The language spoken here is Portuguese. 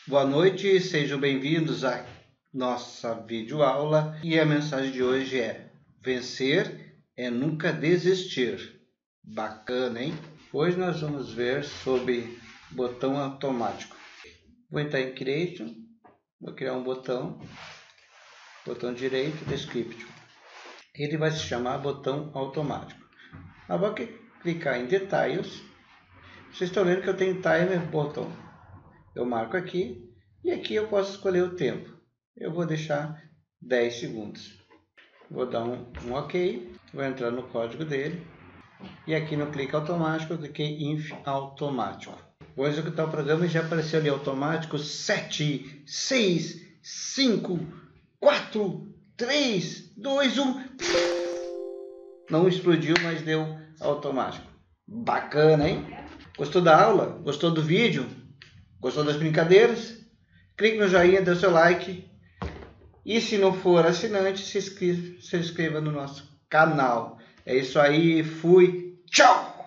Boa noite, sejam bem-vindos à nossa videoaula e a mensagem de hoje é: vencer é nunca desistir. Bacana, hein? Hoje nós vamos ver sobre botão automático. Vou entrar em Creation, vou criar um botão direito, Description. Ele vai se chamar botão automático. Eu vou clicar em Details. Vocês estão vendo que eu tenho Timer Button. Eu marco aqui e aqui eu posso escolher o tempo. Eu vou deixar 10 segundos. Vou dar um OK. Vou entrar no código dele. E aqui no clique automático eu cliquei em automático. Vou executar o programa e já apareceu ali automático. 7, 6, 5, 4, 3, 2, 1. Não explodiu, mas deu automático. Bacana, hein? Gostou da aula? Gostou do vídeo? Gostou das brincadeiras? Clique no joinha, dê o seu like. E se não for assinante, se inscreva no nosso canal. É isso aí, fui, tchau!